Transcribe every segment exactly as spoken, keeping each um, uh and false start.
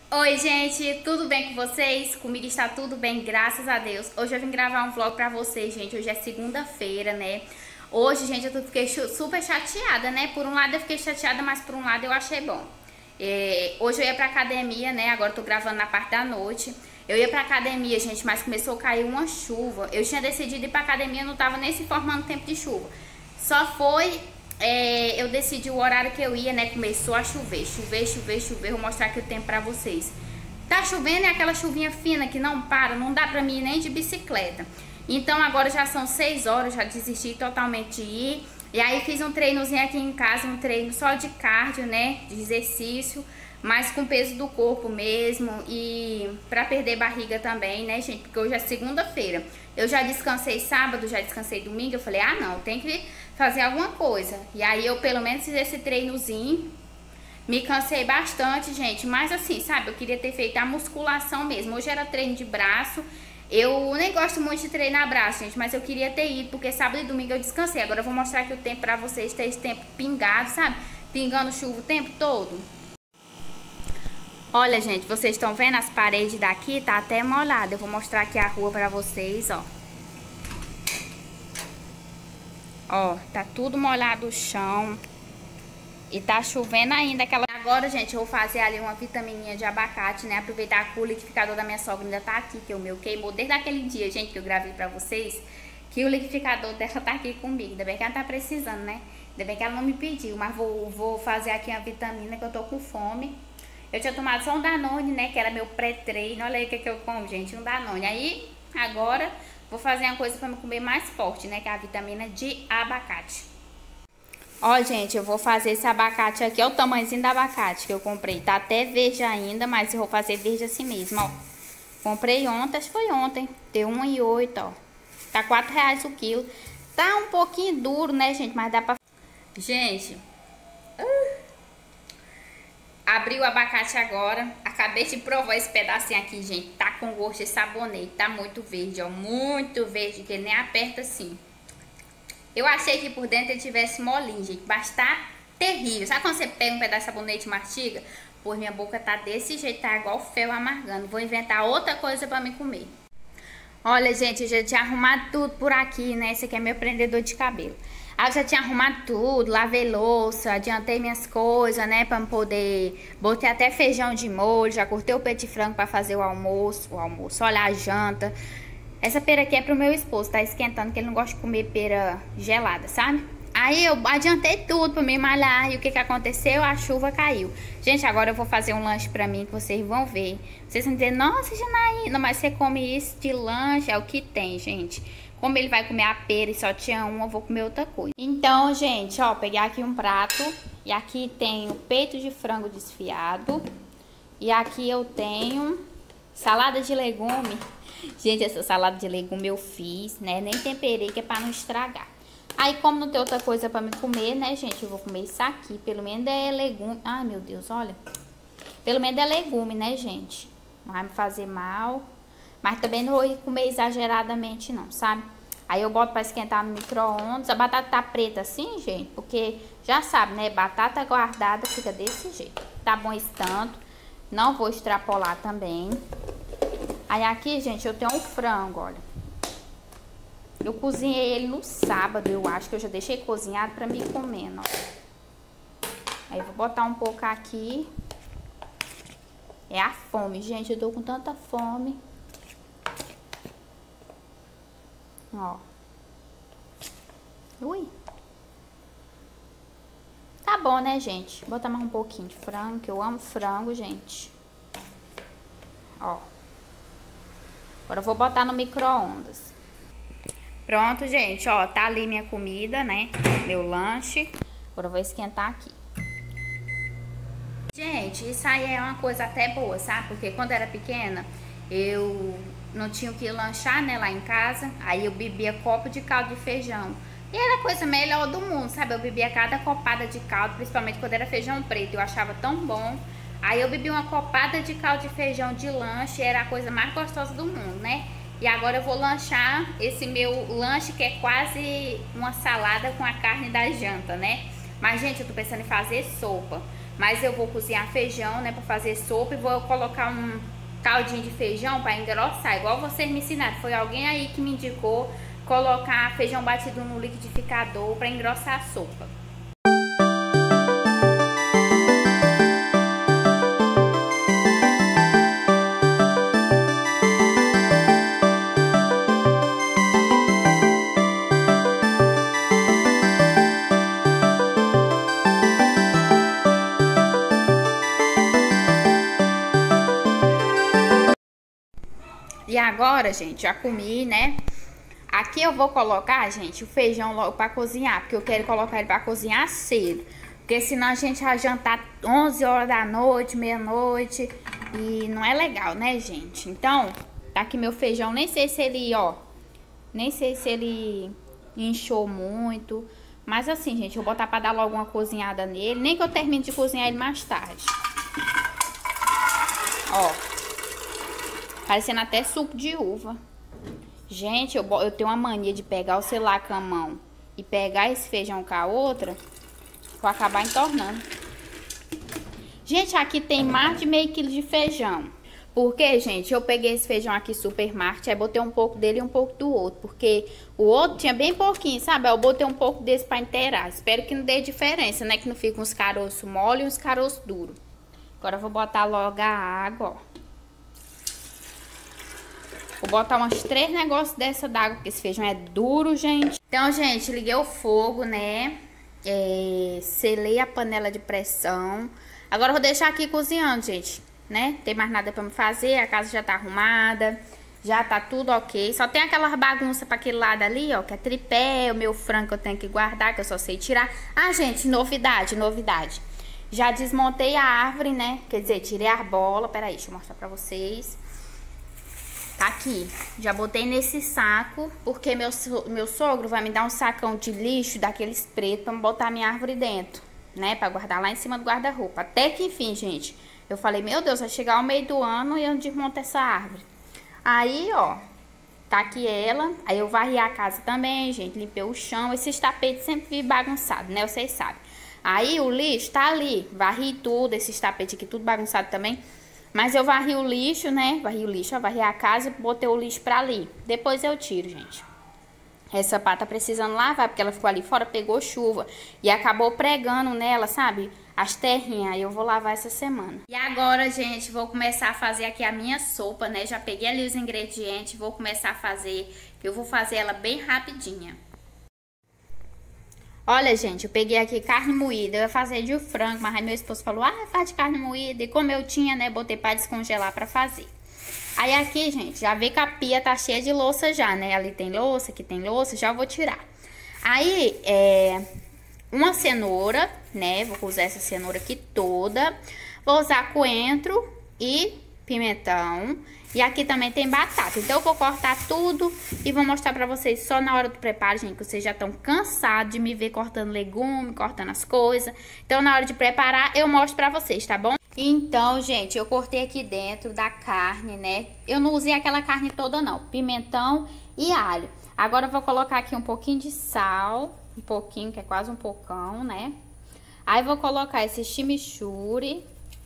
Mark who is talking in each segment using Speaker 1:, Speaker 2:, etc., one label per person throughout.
Speaker 1: Oi gente, tudo bem com vocês? Comigo está tudo bem, graças a Deus. Hoje eu vim gravar um vlog pra vocês, gente. Hoje é segunda-feira, né? Hoje, gente, eu fiquei super chateada, né? Por um lado eu fiquei chateada, mas por um lado eu achei bom. É, hoje eu ia pra academia, né? Agora eu tô gravando na parte da noite. Eu ia pra academia, gente, mas começou a cair uma chuva. Eu tinha decidido ir pra academia, não tava nem se formando tempo de chuva. Só foi... É, eu decidi o horário que eu ia, né? Começou a chover, chover, chover, chover. Vou mostrar aqui o tempo pra vocês. Tá chovendo, é aquela chuvinha fina que não para, não dá pra mim ir nem de bicicleta. Então agora já são seis horas, já desisti totalmente de ir. E aí fiz um treinozinho aqui em casa, um treino só de cardio, né? De exercício, mas com peso do corpo mesmo. E pra perder barriga também, né, gente? Porque hoje é segunda-feira. Eu já descansei sábado, já descansei domingo. Eu falei, ah não, tem que fazer alguma coisa. E aí eu pelo menos fiz esse treinozinho. Me cansei bastante, gente. Mas assim, sabe, eu queria ter feito a musculação mesmo. Hoje era treino de braço. Eu nem gosto muito de treinar braço, gente, mas eu queria ter ido, porque sábado e domingo eu descansei. Agora eu vou mostrar aqui o tempo pra vocês, ter esse tempo pingado, sabe? Pingando chuva o tempo todo. Olha, gente, vocês estão vendo as paredes daqui? Tá até molhada. Eu vou mostrar aqui a rua pra vocês, ó. Ó, tá tudo molhado o chão. E tá chovendo ainda aquela... Agora, gente, eu vou fazer ali uma vitamininha de abacate, né? Aproveitar que o liquidificador da minha sogra ainda tá aqui, que o meu queimou desde aquele dia, gente, que eu gravei pra vocês. Que o liquidificador dela tá aqui comigo. Ainda bem que ela tá precisando, né? Ainda bem que ela não me pediu, mas vou, vou fazer aqui uma vitamina, que eu tô com fome. Eu tinha tomado só um Danone, né? Que era meu pré-treino. Olha aí o que, que eu como, gente, um Danone. Aí, agora, vou fazer uma coisa pra me comer mais forte, né? Que é a vitamina de abacate. Ó, gente, eu vou fazer esse abacate aqui. Olha o tamanhozinho do abacate que eu comprei. Tá até verde ainda, mas eu vou fazer verde assim mesmo, ó. Comprei ontem, acho que foi ontem. Deu um e oito, ó. Tá quatro reais o quilo. Tá um pouquinho duro, né, gente? Mas dá pra... Gente... Uh, abri o abacate agora. Acabei de provar esse pedacinho aqui, gente. Tá com gosto de sabonete. Tá muito verde, ó. Muito verde, que ele nem aperta assim. Eu achei que por dentro ele tivesse molinho, gente, mas tá terrível. Sabe quando você pega um pedaço de sabonete e mastiga? Pois minha boca tá desse jeito, tá igual fel amargando. Vou inventar outra coisa pra me comer. Olha, gente, eu já tinha arrumado tudo por aqui, né? Esse aqui é meu prendedor de cabelo. Aí eu já tinha arrumado tudo, lavei louça, adiantei minhas coisas, né? Pra poder... Botei até feijão de molho, já cortei o peito de frango pra fazer o almoço. O almoço, olha a janta. Essa pera aqui é pro meu esposo, tá esquentando, que ele não gosta de comer pera gelada, sabe? Aí eu adiantei tudo pra me malhar, e o que que aconteceu? A chuva caiu. Gente, agora eu vou fazer um lanche pra mim, que vocês vão ver. Vocês vão dizer, nossa, Janaína, mas você come isso de lanche? É o que tem, gente. Como ele vai comer a pera e só tinha uma, eu vou comer outra coisa. Então, gente, ó, peguei aqui um prato, e aqui tem o peito de frango desfiado, e aqui eu tenho salada de legume. Gente, essa salada de legume eu fiz, né? Nem temperei, que é pra não estragar. Aí, como não tem outra coisa pra me comer, né, gente? Eu vou comer isso aqui. Pelo menos é legume. Ai, meu Deus, olha. Pelo menos é legume, né, gente? Não vai me fazer mal. Mas também não vou comer exageradamente, não, sabe? Aí eu boto pra esquentar no micro-ondas. A batata tá preta assim, gente, porque já sabe, né? Batata guardada fica desse jeito. Tá bom esse tanto. Não vou extrapolar também. Aí aqui, gente, eu tenho um frango, olha. Eu cozinhei ele no sábado, eu acho que eu já deixei cozinhado pra mim comendo, ó. Aí eu vou botar um pouco aqui. É a fome, gente, eu tô com tanta fome. Ó. Ui. Tá bom, né, gente? Vou botar mais um pouquinho de frango, que eu amo frango, gente. Ó. Agora eu vou botar no micro-ondas. Pronto, gente, ó, tá ali minha comida, né? Meu lanche. Agora eu vou esquentar aqui. Gente, isso aí é uma coisa até boa, sabe? Porque quando eu era pequena, eu não tinha o que lanchar, né, lá em casa. Aí eu bebia copo de caldo de feijão. E era a coisa melhor do mundo, sabe? Eu bebia cada copada de caldo, principalmente quando era feijão preto. Eu achava tão bom. Aí eu bebi uma copada de caldo de feijão de lanche, era a coisa mais gostosa do mundo, né? E agora eu vou lanchar esse meu lanche, que é quase uma salada com a carne da janta, né? Mas, gente, eu tô pensando em fazer sopa. Mas eu vou cozinhar feijão, né, pra fazer sopa. E vou colocar um caldinho de feijão pra engrossar, igual vocês me ensinaram. Foi alguém aí que me indicou colocar feijão batido no liquidificador pra engrossar a sopa. E agora, gente, já comi, né? Aqui eu vou colocar, gente, o feijão logo pra cozinhar, porque eu quero colocar ele pra cozinhar cedo. Porque senão a gente vai jantar onze horas da noite, meia-noite, e não é legal, né, gente? Então, tá aqui meu feijão, nem sei se ele, ó, nem sei se ele inchou muito. Mas assim, gente, eu vou botar pra dar logo uma cozinhada nele, nem que eu termine de cozinhar ele mais tarde. Ó. Parecendo até suco de uva. Gente, eu, eu tenho uma mania de pegar o celular com a mão e pegar esse feijão com a outra, vou acabar entornando. Gente, aqui tem mais de meio quilo de feijão. Porque, gente, eu peguei esse feijão aqui Supermarket, aí botei um pouco dele e um pouco do outro. Porque o outro tinha bem pouquinho, sabe? Aí eu botei um pouco desse pra inteirar. Espero que não dê diferença, né? Que não fique uns caroços mole e uns caroços duros. Agora eu vou botar logo a água, ó. Vou botar umas três negócios dessa d'água, porque esse feijão é duro, gente. Então, gente, liguei o fogo, né? É, selei a panela de pressão. Agora eu vou deixar aqui cozinhando, gente, né? Não tem mais nada pra me fazer, a casa já tá arrumada, já tá tudo ok. Só tem aquelas bagunças pra aquele lado ali, ó, que é tripé, o meu frango que eu tenho que guardar, que eu só sei tirar. Ah, gente, novidade, novidade. Já desmontei a árvore, né? Quer dizer, tirei a arbola. Peraí, deixa eu mostrar pra vocês. Tá aqui, já botei nesse saco, porque meu, meu sogro vai me dar um sacão de lixo daqueles pretos pra botar minha árvore dentro, né? Pra guardar lá em cima do guarda-roupa. Até que enfim, gente, eu falei, meu Deus, vai chegar o meio do ano e eu desmonto essa árvore. Aí, ó, tá aqui ela. Aí eu varri a casa também, gente, limpei o chão. Esses tapetes sempre vivem bagunçados, né? Vocês sabem. Aí o lixo tá ali, varri tudo, esses tapetes aqui tudo bagunçado também. Mas eu varri o lixo, né? Varri o lixo, eu varri a casa e botei o lixo pra ali. Depois eu tiro, gente. Essa pá tá precisando lavar, porque ela ficou ali fora, pegou chuva. E acabou pregando nela, sabe? As terrinhas. Aí eu vou lavar essa semana. E agora, gente, vou começar a fazer aqui a minha sopa, né? Já peguei ali os ingredientes, vou começar a fazer. Eu vou fazer ela bem rapidinha. Olha, gente, eu peguei aqui carne moída, eu ia fazer de frango, mas aí meu esposo falou, ah, faz de carne moída. E como eu tinha, né, botei pra descongelar pra fazer. Aí aqui, gente, já vê que a pia tá cheia de louça já, né? Ali tem louça, aqui tem louça, já vou tirar. Aí, é... uma cenoura, né? Vou usar essa cenoura aqui toda. Vou usar coentro e pimentão. E aqui também tem batata. Então eu vou cortar tudo e vou mostrar pra vocês só na hora do preparo, gente. Que vocês já estão cansados de me ver cortando legume, cortando as coisas. Então na hora de preparar eu mostro pra vocês, tá bom? Então, gente, eu cortei aqui dentro da carne, né? Eu não usei aquela carne toda não. Pimentão e alho. Agora eu vou colocar aqui um pouquinho de sal. Um pouquinho, que é quase um pocão, né? Aí vou colocar esse chimichurri.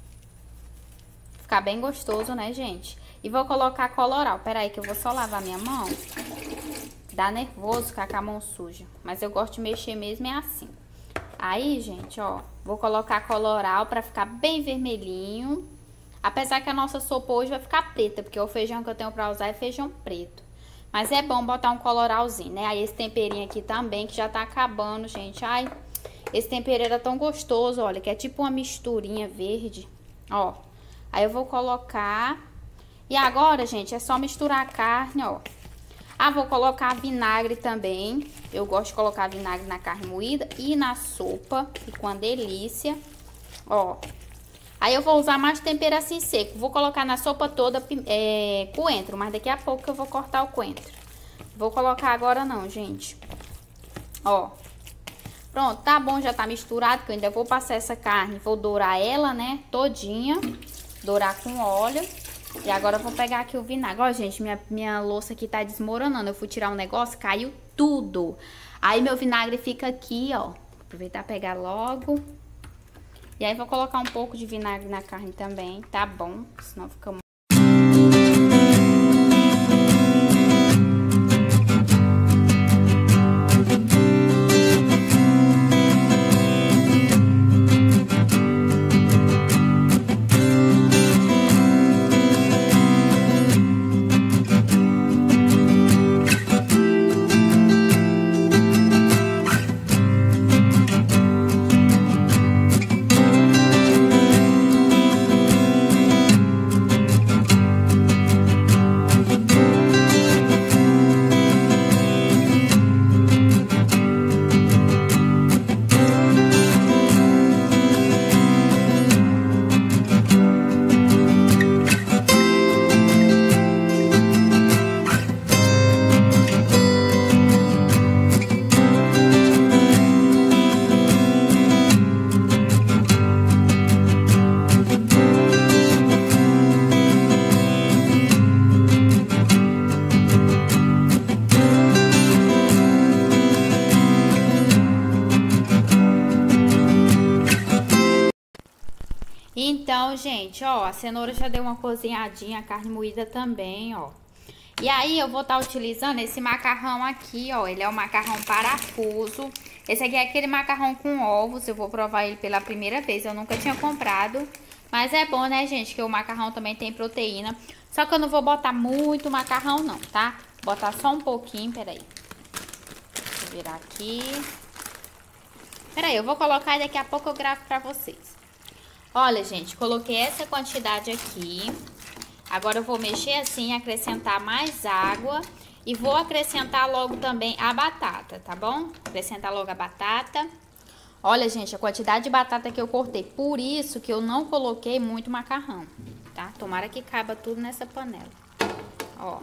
Speaker 1: Ficar bem gostoso, né, gente? E vou colocar colorau. Pera aí que eu vou só lavar minha mão. Dá nervoso ficar com a mão suja. Mas eu gosto de mexer mesmo é assim. Aí, gente, ó. Vou colocar colorau pra ficar bem vermelhinho. Apesar que a nossa sopa hoje vai ficar preta. Porque o feijão que eu tenho pra usar é feijão preto. Mas é bom botar um colorauzinho, né? Aí esse temperinho aqui também, que já tá acabando, gente. Ai, esse tempero era tão gostoso, olha. Que é tipo uma misturinha verde. Ó. Aí eu vou colocar... E agora, gente, é só misturar a carne, ó. Ah, vou colocar vinagre também. Eu gosto de colocar vinagre na carne moída e na sopa. Fica uma delícia. Ó. Aí eu vou usar mais tempero assim seco. Vou colocar na sopa toda é, coentro, mas daqui a pouco eu vou cortar o coentro. Vou colocar agora não, gente. Ó. Pronto, tá bom, já tá misturado, que eu ainda vou passar essa carne. Vou dourar ela, né, todinha. Dourar com óleo. E agora eu vou pegar aqui o vinagre. Ó, gente, minha, minha louça aqui tá desmoronando. Eu fui tirar um negócio, caiu tudo. Aí meu vinagre fica aqui, ó. Vou aproveitar e pegar logo. E aí vou colocar um pouco de vinagre na carne também, tá bom? Senão fica muito... Então, gente, ó, a cenoura já deu uma cozinhadinha, a carne moída também, ó. E aí, eu vou estar utilizando esse macarrão aqui, ó. Ele é o macarrão parafuso. Esse aqui é aquele macarrão com ovos. Eu vou provar ele pela primeira vez. Eu nunca tinha comprado. Mas é bom, né, gente? Que o macarrão também tem proteína. Só que eu não vou botar muito macarrão, não, tá? Vou botar só um pouquinho, peraí. Deixa eu virar aqui. Peraí, eu vou colocar e daqui a pouco eu gravo pra vocês. Olha, gente, coloquei essa quantidade aqui. Agora eu vou mexer assim, acrescentar mais água. E vou acrescentar logo também a batata, tá bom? Acrescentar logo a batata. Olha, gente, a quantidade de batata que eu cortei. Por isso que eu não coloquei muito macarrão, tá? Tomara que caiba tudo nessa panela. Ó.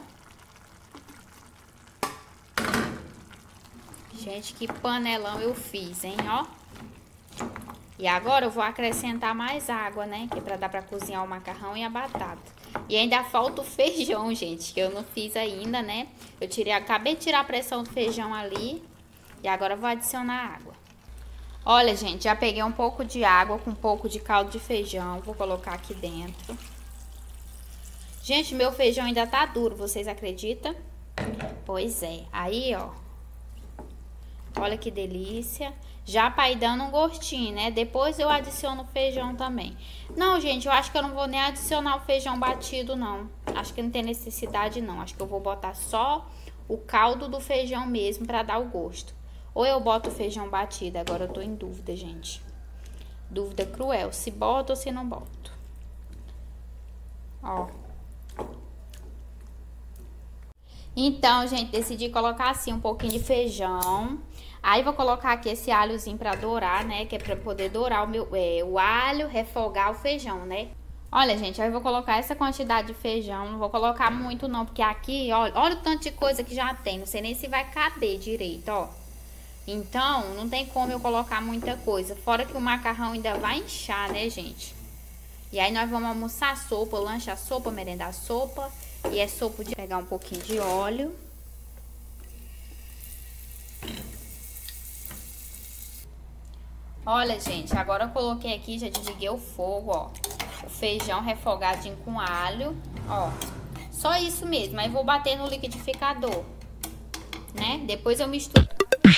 Speaker 1: Gente, que panelão eu fiz, hein, ó. E agora eu vou acrescentar mais água, né? Que é pra dar pra cozinhar o macarrão e a batata. E ainda falta o feijão, gente, que eu não fiz ainda, né? Eu tirei, acabei de tirar a pressão do feijão ali. E agora eu vou adicionar água. Olha, gente, já peguei um pouco de água com um pouco de caldo de feijão. Vou colocar aqui dentro. Gente, meu feijão ainda tá duro, vocês acreditam? Pois é. Aí, ó. Olha que delícia. Já pra ir dando um gostinho, né? Depois eu adiciono o feijão também. Não, gente, eu acho que eu não vou nem adicionar o feijão batido, não. Acho que não tem necessidade, não. Acho que eu vou botar só o caldo do feijão mesmo pra dar o gosto. Ou eu boto o feijão batido. Agora eu tô em dúvida, gente. Dúvida cruel. Se boto ou se não boto. Ó. Então, gente, decidi colocar assim um pouquinho de feijão. Aí vou colocar aqui esse alhozinho pra dourar, né? Que é pra poder dourar o meu, é, o alho, refogar o feijão, né? Olha, gente, aí eu vou colocar essa quantidade de feijão. Não vou colocar muito não, porque aqui, olha, olha o tanto de coisa que já tem. Não sei nem se vai caber direito, ó. Então, não tem como eu colocar muita coisa. Fora que o macarrão ainda vai inchar, né, gente? E aí nós vamos almoçar sopa, lanchar sopa, merendar sopa. E é sopa de pegar um pouquinho de óleo. Olha, gente, agora eu coloquei aqui, já desliguei o fogo, ó. O feijão refogadinho com alho, ó. Só isso mesmo, aí vou bater no liquidificador, né? Depois eu misturo.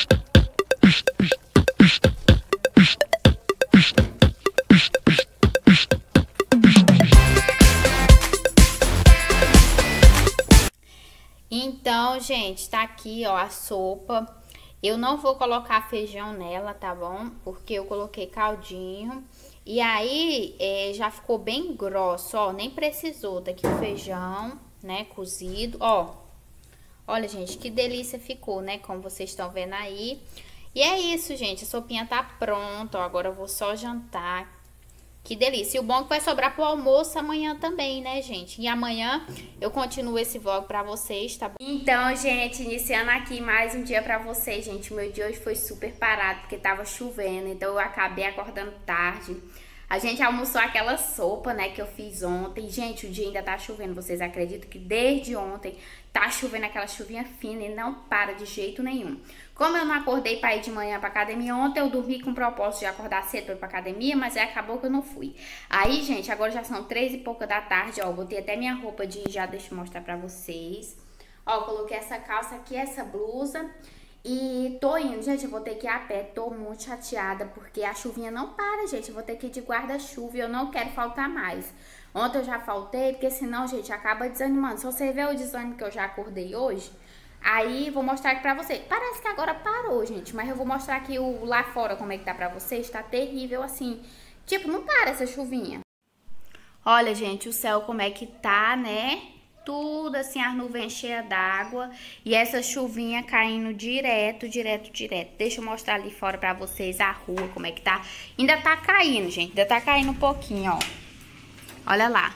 Speaker 1: Então, gente, tá aqui, ó, a sopa. Eu não vou colocar feijão nela, tá bom? Porque eu coloquei caldinho. E aí, é, já ficou bem grosso, ó. Nem precisou. Tá aqui o feijão, né, cozido, ó. Olha, gente, que delícia ficou, né? Como vocês estão vendo aí. E é isso, gente. A sopinha tá pronta, ó. Agora eu vou só jantar. Que delícia. E o bom é que vai sobrar pro almoço amanhã também, né, gente? E amanhã eu continuo esse vlog pra vocês, tá bom? Então, gente, iniciando aqui mais um dia pra vocês, gente. O meu dia hoje foi super parado, porque tava chovendo. Então, eu acabei acordando tarde. A gente almoçou aquela sopa, né, que eu fiz ontem. Gente, o dia ainda tá chovendo. Vocês acreditam que desde ontem tá chovendo aquela chuvinha fina e não para de jeito nenhum. Como eu não acordei pra ir de manhã pra academia ontem, eu dormi com o propósito de acordar cedo pra ir pra academia, mas aí acabou que eu não fui. Aí, gente, agora já são três e pouca da tarde, ó. Eu botei até minha roupa de já, deixa eu mostrar pra vocês. Ó, eu coloquei essa calça aqui, essa blusa. E tô indo, gente, eu vou ter que ir a pé, tô muito chateada, porque a chuvinha não para, gente, eu vou ter que ir de guarda-chuva e eu não quero faltar mais. Ontem eu já faltei, porque senão, gente, acaba desanimando. Se você ver o desânimo que eu já acordei hoje, aí vou mostrar aqui pra vocês. Parece que agora parou, gente, mas eu vou mostrar aqui o, lá fora como é que tá pra vocês, tá terrível assim. Tipo, não para essa chuvinha. Olha, gente, o céu como é que tá, né? Tudo assim, as nuvens cheias d'água e essa chuvinha caindo direto, direto, direto. Deixa eu mostrar ali fora pra vocês a rua, como é que tá. Ainda tá caindo, gente, ainda tá caindo um pouquinho, ó. Olha lá.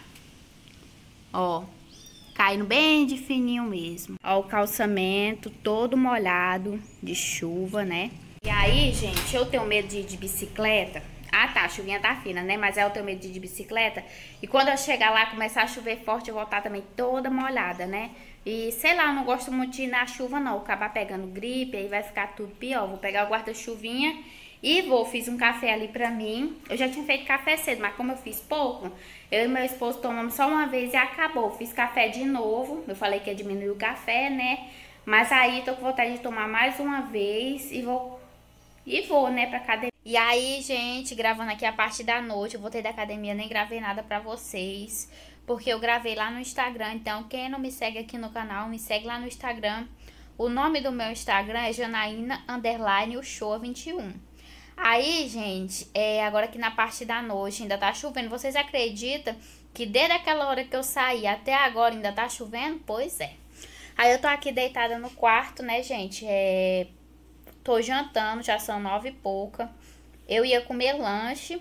Speaker 1: Ó, caindo bem de fininho mesmo. Ó, o calçamento todo molhado de chuva, né? E aí, gente, eu tenho medo de ir de bicicleta. Ah, tá, a chuvinha tá fina, né? Mas é eu tenho medo de ir de bicicleta. E quando eu chegar lá, começar a chover forte, eu vou estar também toda molhada, né? E, sei lá, eu não gosto muito de ir na chuva, não. Acabar pegando gripe, aí vai ficar tudo pior. Vou pegar o guarda-chuvinha e vou. Fiz um café ali pra mim. Eu já tinha feito café cedo, mas como eu fiz pouco, eu e meu esposo tomamos só uma vez e acabou. Fiz café de novo. Eu falei que ia diminuir o café, né? Mas aí tô com vontade de tomar mais uma vez e vou... E vou, né, pra academia. E aí, gente, gravando aqui a parte da noite, eu voltei da academia, nem gravei nada pra vocês, porque eu gravei lá no Instagram. Então, quem não me segue aqui no canal, me segue lá no Instagram. O nome do meu Instagram é Janaína, underline, o show vinte e um. Aí, gente, é, agora aqui na parte da noite ainda tá chovendo. Vocês acreditam que desde aquela hora que eu saí até agora ainda tá chovendo? Pois é. Aí eu tô aqui deitada no quarto, né, gente, é... Tô jantando, já são nove e pouca. Eu ia comer lanche.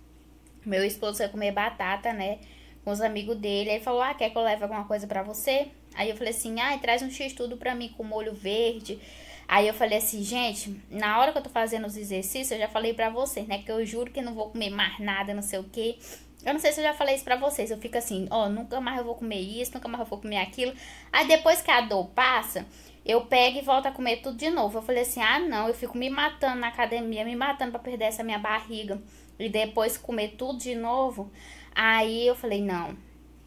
Speaker 1: Meu esposo ia comer batata, né? Com os amigos dele. Aí ele falou, ah, quer que eu leve alguma coisa pra você? Aí eu falei assim, ah, traz um x-tudo pra mim com molho verde. Aí eu falei assim, gente, na hora que eu tô fazendo os exercícios, eu já falei pra vocês, né? Que eu juro que não vou comer mais nada, não sei o quê. Eu não sei se eu já falei isso pra vocês. Eu fico assim, ó, oh, nunca mais eu vou comer isso, nunca mais eu vou comer aquilo. Aí depois que a dor passa... eu pego e volto a comer tudo de novo. Eu falei assim, ah não, eu fico me matando na academia, me matando pra perder essa minha barriga. E depois comer tudo de novo. Aí eu falei, não.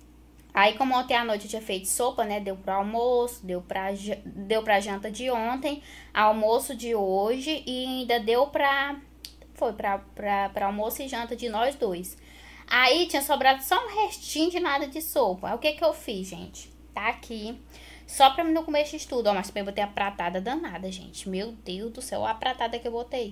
Speaker 1: Aí como ontem à noite eu tinha feito sopa, né, deu pro almoço, deu pra, deu pra janta de ontem, almoço de hoje e ainda deu pra... Foi pra, pra, pra almoço e janta de nós dois. Aí tinha sobrado só um restinho de nada de sopa. Aí o que que eu fiz, gente? Tá aqui... Só pra mim não comer esse tudo, ó, mas também botei a pratada danada, gente. Meu Deus do céu, a pratada que eu botei.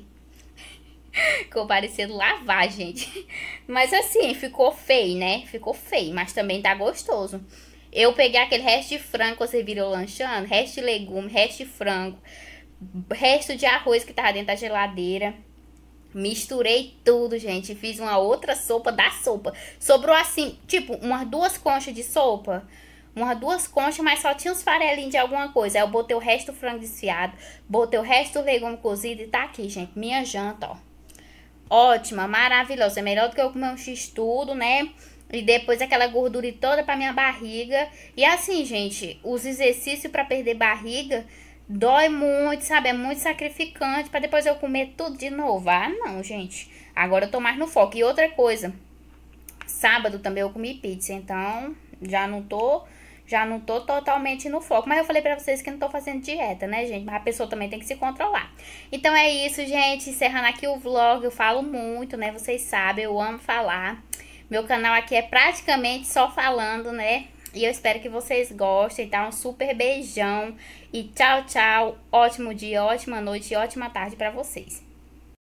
Speaker 1: Ficou parecendo lavar, gente. Mas assim, ficou feio, né? Ficou feio, mas também tá gostoso. Eu peguei aquele resto de frango que você virou lanchando, resto de legume, resto de frango, resto de arroz que tava dentro da geladeira. Misturei tudo, gente. Fiz uma outra sopa da sopa. Sobrou assim, tipo, umas duas conchas de sopa. Umas duas conchas, mas só tinha uns farelinhos de alguma coisa. Aí eu botei o resto do frango desfiado, botei o resto do legume cozido e tá aqui, gente, minha janta, ó. Ótima, maravilhosa. É melhor do que eu comer um x-tudo, né? E depois aquela gordura toda pra minha barriga. E assim, gente, os exercícios pra perder barriga dói muito, sabe? É muito sacrificante pra depois eu comer tudo de novo. Ah, não, gente. Agora eu tô mais no foco. E outra coisa, sábado também eu comi pizza, então já não tô... Já não tô totalmente no foco. Mas eu falei pra vocês que não tô fazendo dieta, né, gente? Mas a pessoa também tem que se controlar. Então é isso, gente. Encerrando aqui o vlog. Eu falo muito, né? Vocês sabem, eu amo falar. Meu canal aqui é praticamente só falando, né? E eu espero que vocês gostem, tá? Um super beijão. E tchau, tchau. Ótimo dia, ótima noite e ótima tarde pra vocês.